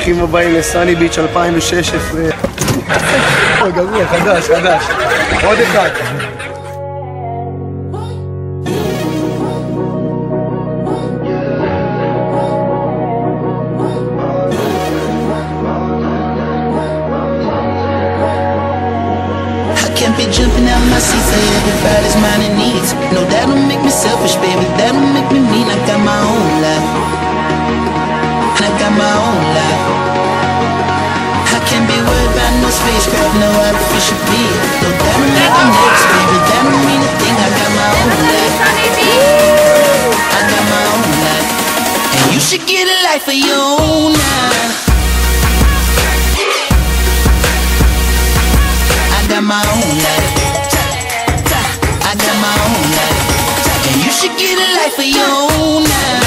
ברוכים הבאים לסאני ביץ' 2016. גרוע, חדש. עוד אחד. Can't be jumping out my seat for everybody's mind and needs. No, that don't make me selfish, baby, that don't make me mean. I got my own life, I got my own life. I can't be worried about no spacecraft, no artificial beat. No, that don't make me nervous, baby, that don't mean a thing. I got my own life, I got my own life. And you should get a life of your own now. I got my own life, I got my own life, and you should get a life of your own now.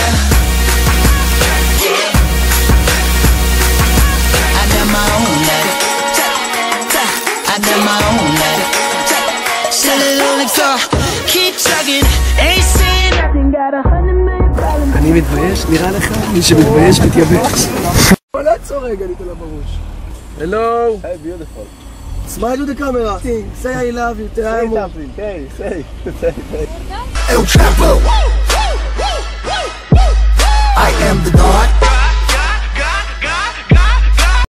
I got my own life, I got my own life. Cellular car, keep chugging, ain't saying nothing, got 100 million problems. אני מתבייש? נראה לך? מי שמתבייש מתייבש. בוא נעצור רגע, ניתן לה בראש. Hello. Hey, beautiful. Smile to the camera. Say I love you. Say something. Say. El Chapo, I am the God.